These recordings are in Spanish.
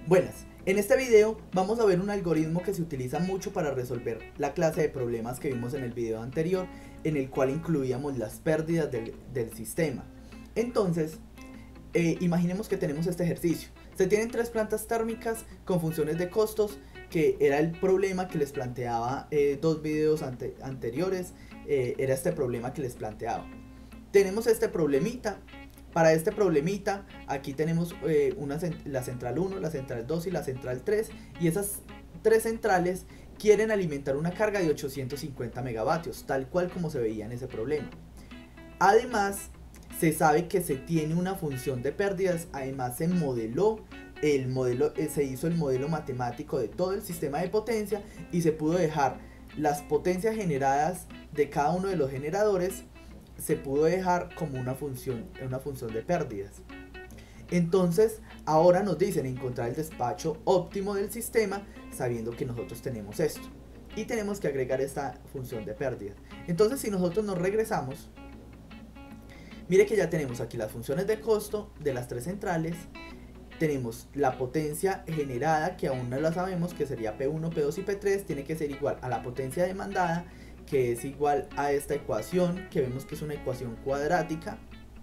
Buenas, en este video vamos a ver un algoritmo que se utiliza mucho para resolver la clase de problemas que vimos en el video anterior, en el cual incluíamos las pérdidas del sistema. Entonces, imaginemos que tenemos este ejercicio. Se tienen tres plantas térmicas con funciones de costos, que era el problema que les planteaba dos videos anteriores, era este problema que les planteaba. Tenemos este problemita. Para este problemita, aquí tenemos la central 1, la central 2 y la central 3, y esas tres centrales quieren alimentar una carga de 850 megavatios, tal cual como se veía en ese problema. Además, se sabe que se tiene una función de pérdidas, además se modeló se hizo el modelo matemático de todo el sistema de potencia y se pudo dejar las potencias generadas de cada uno de los generadores, se pudo dejar como una función de pérdidas. Entonces, ahora nos dicen encontrar el despacho óptimo del sistema, sabiendo que nosotros tenemos esto. Y tenemos que agregar esta función de pérdidas. Entonces, si nosotros nos regresamos, mire que ya tenemos aquí las funciones de costo de las tres centrales. Tenemos la potencia generada, que aún no la sabemos, que sería P1, P2 y P3, tiene que ser igual a la potencia demandada, que es igual a esta ecuación, que vemos que es una ecuación cuadrática,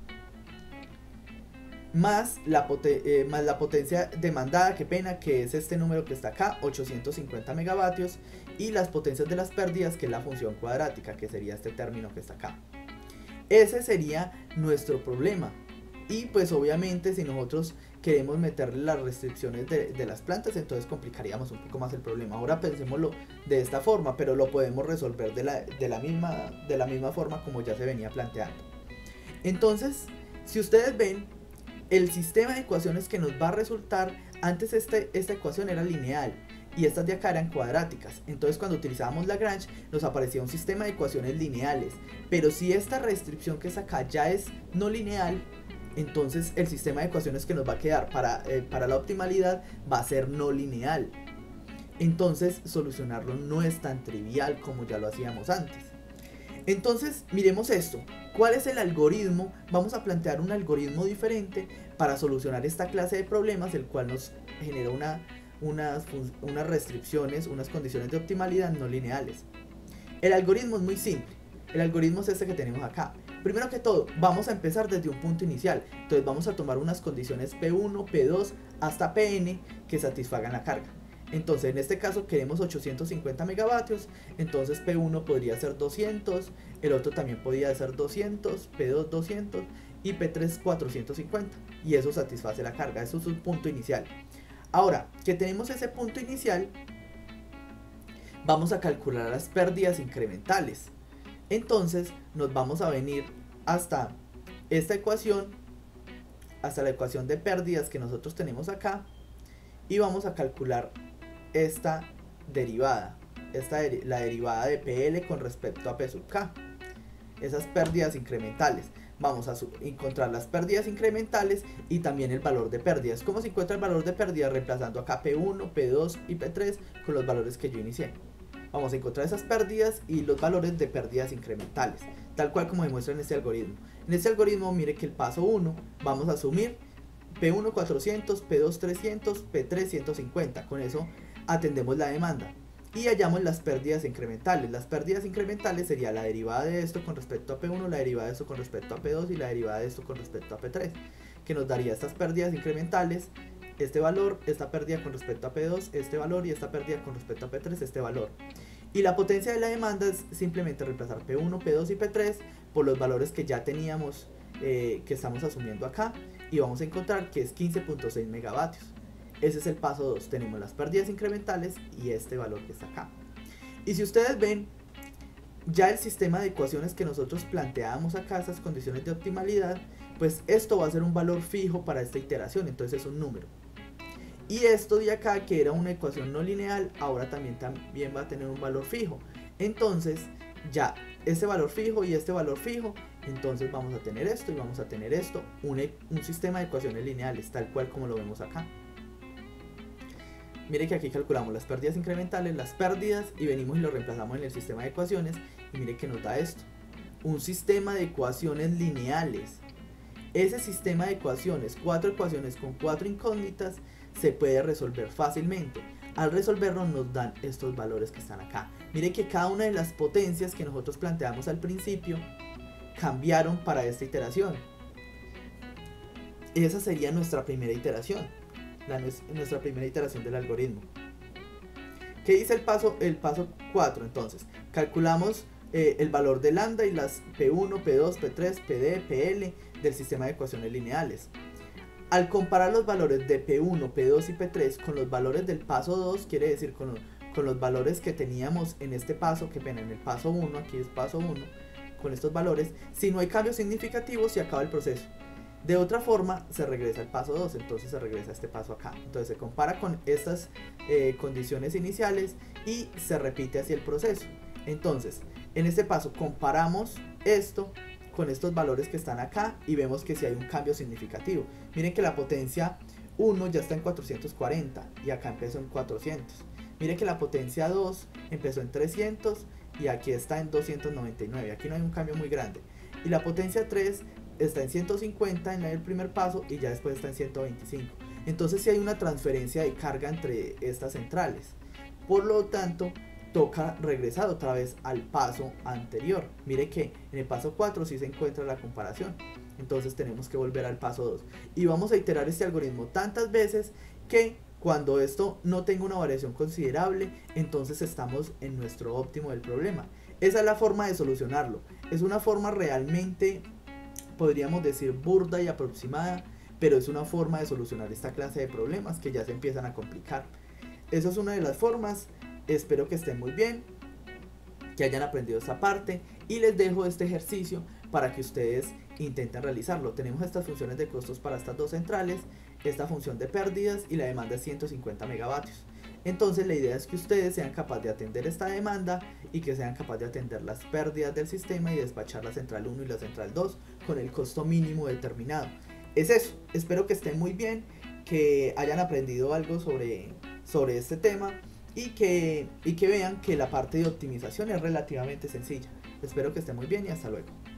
más la potencia demandada, qué pena, que es este número que está acá, 850 megavatios, y las potencias de las pérdidas, que es la función cuadrática, que sería este término que está acá. Ese sería nuestro problema. Y pues obviamente si nosotros queremos meterle las restricciones de las plantas, entonces complicaríamos un poco más el problema. Ahora pensémoslo de esta forma, pero lo podemos resolver de la misma forma como ya se venía planteando. Entonces, si ustedes ven, el sistema de ecuaciones que nos va a resultar, antes esta ecuación era lineal y estas de acá eran cuadráticas. Entonces cuando utilizábamos Lagrange nos aparecía un sistema de ecuaciones lineales. Pero si esta restricción que es acá ya es no lineal, entonces el sistema de ecuaciones que nos va a quedar para la optimalidad va a ser no lineal. Entonces solucionarlo no es tan trivial como ya lo hacíamos antes. Entonces miremos esto. ¿Cuál es el algoritmo? Vamos a plantear un algoritmo diferente para solucionar esta clase de problemas, el cual nos genera unas restricciones, unas condiciones de optimalidad no lineales. El algoritmo es muy simple. El algoritmo es este que tenemos acá. Primero que todo, vamos a empezar desde un punto inicial. Entonces vamos a tomar unas condiciones P1, P2 hasta Pn que satisfagan la carga. Entonces en este caso queremos 850 megavatios, entonces P1 podría ser 200, el otro también podría ser 200, P2 200 y P3 450. Y eso satisface la carga, eso es un punto inicial. Ahora que tenemos ese punto inicial, vamos a calcular las pérdidas incrementales. Entonces nos vamos a venir hasta esta ecuación, hasta la ecuación de pérdidas que nosotros tenemos acá, y vamos a calcular esta derivada, la derivada de PL con respecto a P sub K, esas pérdidas incrementales. Vamos a encontrar las pérdidas incrementales y también el valor de pérdidas. ¿Cómo se encuentra el valor de pérdidas? Reemplazando acá P1, P2 y P3 con los valores que yo inicié. Vamos a encontrar esas pérdidas y los valores de pérdidas incrementales, tal cual como demuestra en este algoritmo. En este algoritmo, mire que el paso 1, vamos a asumir P1 400, P2 300, P3 150. Con eso atendemos la demanda y hallamos las pérdidas incrementales. Las pérdidas incrementales sería la derivada de esto con respecto a P1, la derivada de esto con respecto a P2 y la derivada de esto con respecto a P3, que nos daría estas pérdidas incrementales, este valor, esta pérdida con respecto a P2, este valor, y esta pérdida con respecto a P3, este valor. Y la potencia de la demanda es simplemente reemplazar P1, P2 y P3 por los valores que ya teníamos, que estamos asumiendo acá, y vamos a encontrar que es 15.6 megavatios. Ese es el paso 2, tenemos las pérdidas incrementales y este valor que está acá. Y si ustedes ven, ya el sistema de ecuaciones que nosotros planteábamos acá, esas condiciones de optimalidad, pues esto va a ser un valor fijo para esta iteración, entonces es un número. Y esto de acá, que era una ecuación no lineal, ahora también va a tener un valor fijo. Entonces ya este valor fijo y este valor fijo, entonces vamos a tener esto y vamos a tener esto, un sistema de ecuaciones lineales, tal cual como lo vemos acá. Mire que aquí calculamos las pérdidas incrementales, las pérdidas, y venimos y lo reemplazamos en el sistema de ecuaciones, y mire que nos da esto, un sistema de ecuaciones lineales. Ese sistema de ecuaciones, 4 ecuaciones con 4 incógnitas, se puede resolver fácilmente. Al resolverlo nos dan estos valores que están acá. Mire que cada una de las potencias que nosotros planteamos al principio cambiaron para esta iteración. Esa sería nuestra primera iteración, nuestra primera iteración del algoritmo. ¿Qué dice el paso 4? Entonces, calculamos el valor de lambda y las P1, P2, P3, PD, PL del sistema de ecuaciones lineales. Al comparar los valores de P1, P2 y P3 con los valores del paso 2, quiere decir con los valores que teníamos en este paso, que ven en el paso 1, aquí es paso 1, con estos valores, si no hay cambios significativos se acaba el proceso. De otra forma se regresa al paso 2, entonces se regresa a este paso acá. Entonces se compara con estas condiciones iniciales y se repite así el proceso. Entonces, en este paso comparamos esto con estos valores que están acá y vemos que si hay un cambio significativo. Miren que la potencia 1 ya está en 440 y acá empezó en 400. Miren que la potencia 2 empezó en 300 y aquí está en 299. Aquí no hay un cambio muy grande. Y la potencia 3 está en 150 en el primer paso y ya después está en 125. Entonces sí hay una transferencia de carga entre estas centrales. Por lo tanto, toca regresar otra vez al paso anterior. Mire que en el paso 4 sí se encuentra la comparación. Entonces tenemos que volver al paso 2. Y vamos a iterar este algoritmo tantas veces que cuando esto no tenga una variación considerable, entonces estamos en nuestro óptimo del problema. Esa es la forma de solucionarlo. Es una forma realmente, podríamos decir, burda y aproximada, pero es una forma de solucionar esta clase de problemas que ya se empiezan a complicar. Esa es una de las formas. Espero que estén muy bien, que hayan aprendido esta parte y les dejo este ejercicio para que ustedes intenten realizarlo. Tenemos estas funciones de costos para estas dos centrales, esta función de pérdidas y la demanda es 150 megavatios. Entonces la idea es que ustedes sean capaces de atender esta demanda y que sean capaces de atender las pérdidas del sistema y despachar la central 1 y la central 2 con el costo mínimo determinado. Es eso, espero que estén muy bien, que hayan aprendido algo sobre este tema y que vean que la parte de optimización es relativamente sencilla. Espero que estén muy bien y hasta luego.